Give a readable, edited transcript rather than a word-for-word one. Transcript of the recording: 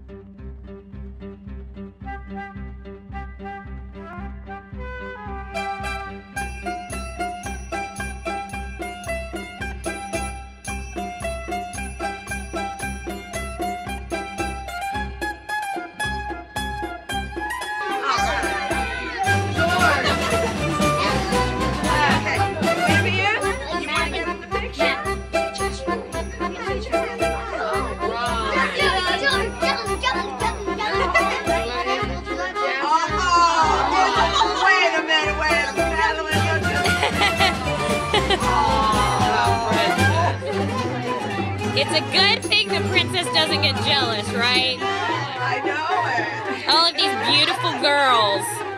It's a good thing the princess doesn't get jealous, right? I know it. All of these beautiful girls.